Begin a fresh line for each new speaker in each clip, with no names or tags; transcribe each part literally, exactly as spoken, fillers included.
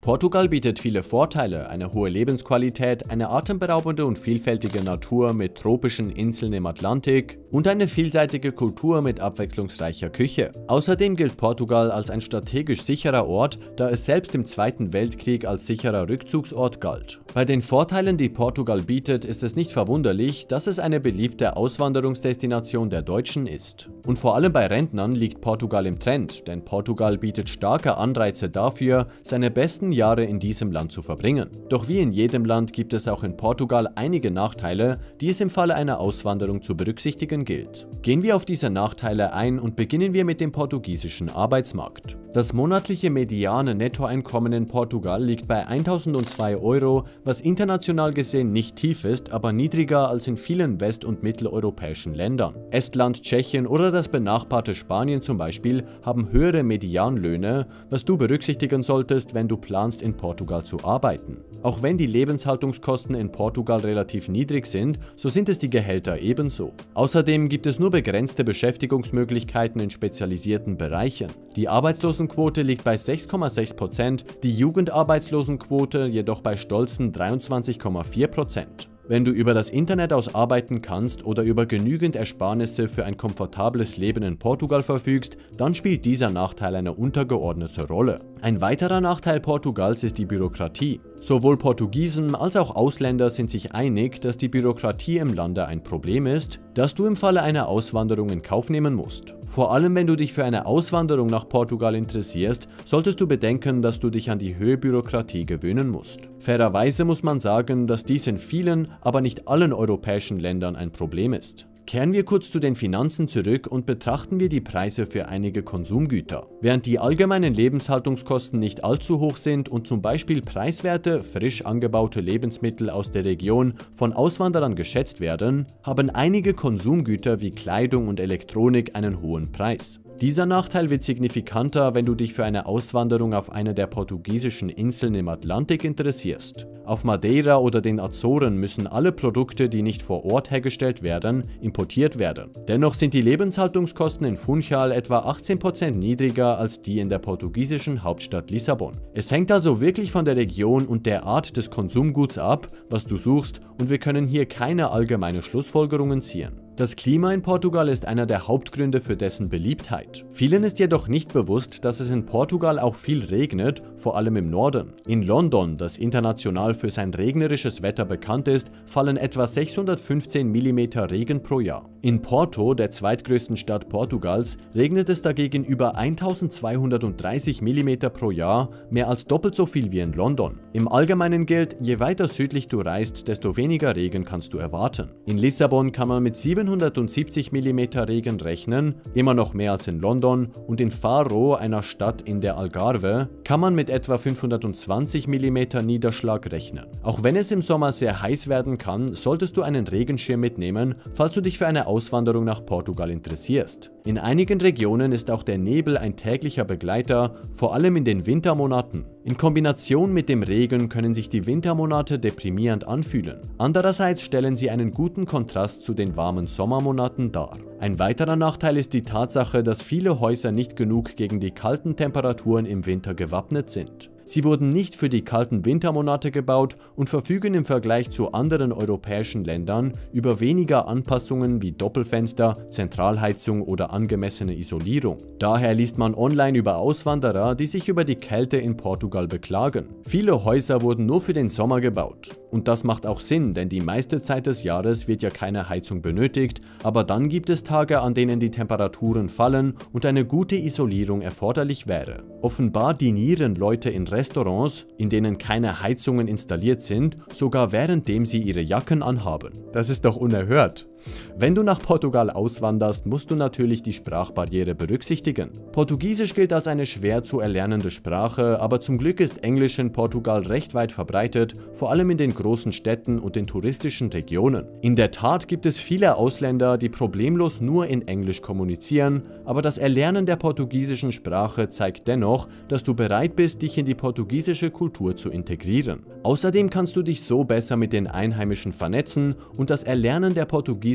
Portugal bietet viele Vorteile, eine hohe Lebensqualität, eine atemberaubende und vielfältige Natur mit tropischen Inseln im Atlantik und eine vielseitige Kultur mit abwechslungsreicher Küche. Außerdem gilt Portugal als ein strategisch sicherer Ort, da es selbst im Zweiten Weltkrieg als sicherer Rückzugsort galt. Bei den Vorteilen, die Portugal bietet, ist es nicht verwunderlich, dass es eine beliebte Auswanderungsdestination der Deutschen ist. Und vor allem bei Rentnern liegt Portugal im Trend, denn Portugal bietet starke Anreize dafür, seine besten Jahre in diesem Land zu verbringen. Doch wie in jedem Land gibt es auch in Portugal einige Nachteile, die es im Falle einer Auswanderung zu berücksichtigen gilt. Gehen wir auf diese Nachteile ein und beginnen wir mit dem portugiesischen Arbeitsmarkt. Das monatliche mediane Nettoeinkommen in Portugal liegt bei eintausendzwei Euro, was international gesehen nicht tief ist, aber niedriger als in vielen west- und mitteleuropäischen Ländern. Estland, Tschechien oder das benachbarte Spanien zum Beispiel haben höhere Medianlöhne, was du berücksichtigen solltest, wenn du planst, in Portugal zu arbeiten. Auch wenn die Lebenshaltungskosten in Portugal relativ niedrig sind, so sind es die Gehälter ebenso. Außerdem gibt es nur begrenzte Beschäftigungsmöglichkeiten in spezialisierten Bereichen. Die Arbeitslosenquote liegt bei sechs Komma sechs Prozent, die Jugendarbeitslosenquote jedoch bei stolzen dreiundzwanzig Komma vier Prozent. Wenn du über das Internet aus arbeiten kannst oder über genügend Ersparnisse für ein komfortables Leben in Portugal verfügst, dann spielt dieser Nachteil eine untergeordnete Rolle. Ein weiterer Nachteil Portugals ist die Bürokratie. Sowohl Portugiesen als auch Ausländer sind sich einig, dass die Bürokratie im Lande ein Problem ist, das du im Falle einer Auswanderung in Kauf nehmen musst. Vor allem wenn du dich für eine Auswanderung nach Portugal interessierst, solltest du bedenken, dass du dich an die hohe Bürokratie gewöhnen musst. Fairerweise muss man sagen, dass dies in vielen, aber nicht allen europäischen Ländern ein Problem ist. Kehren wir kurz zu den Finanzen zurück und betrachten wir die Preise für einige Konsumgüter. Während die allgemeinen Lebenshaltungskosten nicht allzu hoch sind und zum Beispiel preiswerte, frisch angebaute Lebensmittel aus der Region von Auswanderern geschätzt werden, haben einige Konsumgüter wie Kleidung und Elektronik einen hohen Preis. Dieser Nachteil wird signifikanter, wenn du dich für eine Auswanderung auf eine der portugiesischen Inseln im Atlantik interessierst. Auf Madeira oder den Azoren müssen alle Produkte, die nicht vor Ort hergestellt werden, importiert werden. Dennoch sind die Lebenshaltungskosten in Funchal etwa achtzehn Prozent niedriger als die in der portugiesischen Hauptstadt Lissabon. Es hängt also wirklich von der Region und der Art des Konsumguts ab, was du suchst, und wir können hier keine allgemeinen Schlussfolgerungen ziehen. Das Klima in Portugal ist einer der Hauptgründe für dessen Beliebtheit. Vielen ist jedoch nicht bewusst, dass es in Portugal auch viel regnet, vor allem im Norden. In London, das international für sein regnerisches Wetter bekannt ist, fallen etwa sechshundertfünfzehn Millimeter Regen pro Jahr. In Porto, der zweitgrößten Stadt Portugals, regnet es dagegen über eintausendzweihundertdreißig Millimeter pro Jahr, mehr als doppelt so viel wie in London. Im Allgemeinen gilt, je weiter südlich du reist, desto weniger Regen kannst du erwarten. In Lissabon kann man mit siebenhundertsiebzig Millimeter Regen rechnen, immer noch mehr als in London, und in Faro, einer Stadt in der Algarve, kann man mit etwa fünfhundertzwanzig Millimeter Niederschlag rechnen. Auch wenn es im Sommer sehr heiß werden kann, solltest du einen Regenschirm mitnehmen, falls du dich für eine Auswanderung nach Portugal interessierst. In einigen Regionen ist auch der Nebel ein täglicher Begleiter, vor allem in den Wintermonaten. In Kombination mit dem Regen können sich die Wintermonate deprimierend anfühlen. Andererseits stellen sie einen guten Kontrast zu den warmen Sommermonaten dar. Ein weiterer Nachteil ist die Tatsache, dass viele Häuser nicht genug gegen die kalten Temperaturen im Winter gewappnet sind. Sie wurden nicht für die kalten Wintermonate gebaut und verfügen im Vergleich zu anderen europäischen Ländern über weniger Anpassungen wie Doppelfenster, Zentralheizung oder angemessene Isolierung. Daher liest man online über Auswanderer, die sich über die Kälte in Portugal beklagen. Viele Häuser wurden nur für den Sommer gebaut. Und das macht auch Sinn, denn die meiste Zeit des Jahres wird ja keine Heizung benötigt, aber dann gibt es Tage, an denen die Temperaturen fallen und eine gute Isolierung erforderlich wäre. Offenbar dinieren Leute in Restaurants, in denen keine Heizungen installiert sind, sogar währenddem sie ihre Jacken anhaben. Das ist doch unerhört. Wenn du nach Portugal auswanderst, musst du natürlich die Sprachbarriere berücksichtigen. Portugiesisch gilt als eine schwer zu erlernende Sprache, aber zum Glück ist Englisch in Portugal recht weit verbreitet, vor allem in den großen Städten und den touristischen Regionen. In der Tat gibt es viele Ausländer, die problemlos nur in Englisch kommunizieren, aber das Erlernen der portugiesischen Sprache zeigt dennoch, dass du bereit bist, dich in die portugiesische Kultur zu integrieren. Außerdem kannst du dich so besser mit den Einheimischen vernetzen und das Erlernen der portugiesischen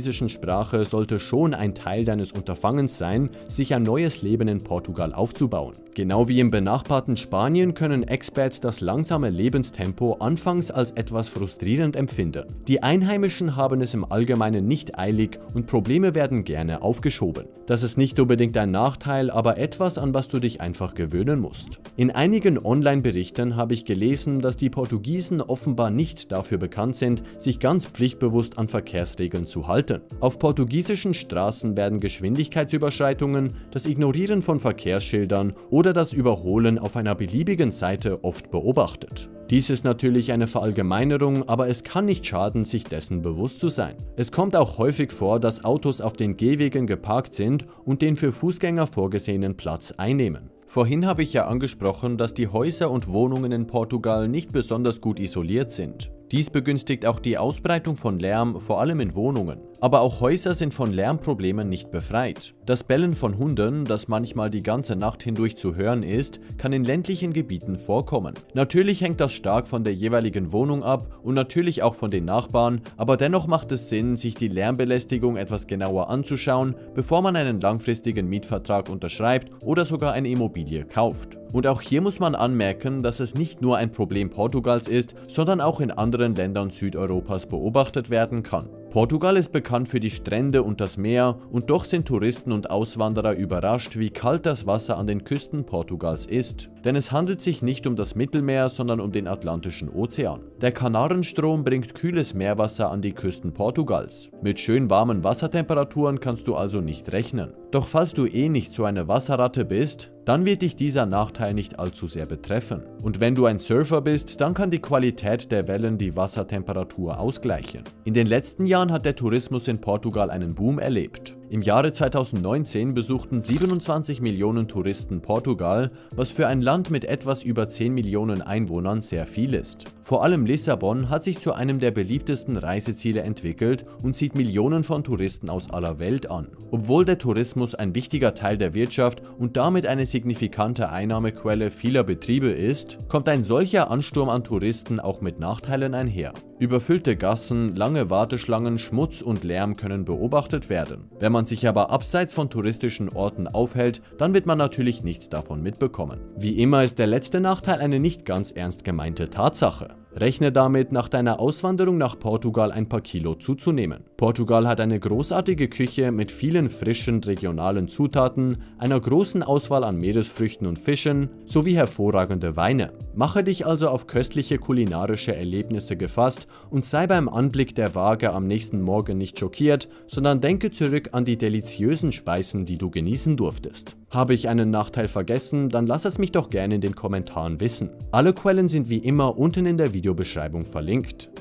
portugiesischen Sprache sollte schon ein Teil deines Unterfangens sein, sich ein neues Leben in Portugal aufzubauen. Genau wie im benachbarten Spanien können Expats das langsame Lebenstempo anfangs als etwas frustrierend empfinden. Die Einheimischen haben es im Allgemeinen nicht eilig und Probleme werden gerne aufgeschoben. Das ist nicht unbedingt ein Nachteil, aber etwas, an was du dich einfach gewöhnen musst. In einigen Online-Berichten habe ich gelesen, dass die Portugiesen offenbar nicht dafür bekannt sind, sich ganz pflichtbewusst an Verkehrsregeln zu halten. Auf portugiesischen Straßen werden Geschwindigkeitsüberschreitungen, das Ignorieren von Verkehrsschildern oder das Überholen auf einer beliebigen Seite oft beobachtet. Dies ist natürlich eine Verallgemeinerung, aber es kann nicht schaden, sich dessen bewusst zu sein. Es kommt auch häufig vor, dass Autos auf den Gehwegen geparkt sind und den für Fußgänger vorgesehenen Platz einnehmen. Vorhin habe ich ja angesprochen, dass die Häuser und Wohnungen in Portugal nicht besonders gut isoliert sind. Dies begünstigt auch die Ausbreitung von Lärm, vor allem in Wohnungen. Aber auch Häuser sind von Lärmproblemen nicht befreit. Das Bellen von Hunden, das manchmal die ganze Nacht hindurch zu hören ist, kann in ländlichen Gebieten vorkommen. Natürlich hängt das stark von der jeweiligen Wohnung ab und natürlich auch von den Nachbarn, aber dennoch macht es Sinn, sich die Lärmbelästigung etwas genauer anzuschauen, bevor man einen langfristigen Mietvertrag unterschreibt oder sogar eine Immobilie kauft. Und auch hier muss man anmerken, dass es nicht nur ein Problem Portugals ist, sondern auch in anderen Ländern Südeuropas beobachtet werden kann. Portugal ist bekannt für die Strände und das Meer und doch sind Touristen und Auswanderer überrascht, wie kalt das Wasser an den Küsten Portugals ist. Denn es handelt sich nicht um das Mittelmeer, sondern um den Atlantischen Ozean. Der Kanarenstrom bringt kühles Meerwasser an die Küsten Portugals. Mit schön warmen Wassertemperaturen kannst du also nicht rechnen. Doch falls du eh nicht so eine Wasserratte bist, dann wird dich dieser Nachteil nicht allzu sehr betreffen. Und wenn du ein Surfer bist, dann kann die Qualität der Wellen die Wassertemperatur ausgleichen. In den letzten Jahren hat der Tourismus in Portugal einen Boom erlebt. Im Jahre zweitausendneunzehn besuchten siebenundzwanzig Millionen Touristen Portugal, was für ein Land mit etwas über zehn Millionen Einwohnern sehr viel ist. Vor allem Lissabon hat sich zu einem der beliebtesten Reiseziele entwickelt und zieht Millionen von Touristen aus aller Welt an. Obwohl der Tourismus ein wichtiger Teil der Wirtschaft und damit eine signifikante Einnahmequelle vieler Betriebe ist, kommt ein solcher Ansturm an Touristen auch mit Nachteilen einher. Überfüllte Gassen, lange Warteschlangen, Schmutz und Lärm können beobachtet werden. Wenn man sich aber abseits von touristischen Orten aufhält, dann wird man natürlich nichts davon mitbekommen. Wie immer ist der letzte Nachteil eine nicht ganz ernst gemeinte Tatsache. Rechne damit, nach deiner Auswanderung nach Portugal ein paar Kilo zuzunehmen. Portugal hat eine großartige Küche mit vielen frischen regionalen Zutaten, einer großen Auswahl an Meeresfrüchten und Fischen sowie hervorragende Weine. Mache dich also auf köstliche kulinarische Erlebnisse gefasst und sei beim Anblick der Waage am nächsten Morgen nicht schockiert, sondern denke zurück an die deliziösen Speisen, die du genießen durftest. Habe ich einen Nachteil vergessen, dann lass es mich doch gerne in den Kommentaren wissen. Alle Quellen sind wie immer unten in der Videobeschreibung verlinkt.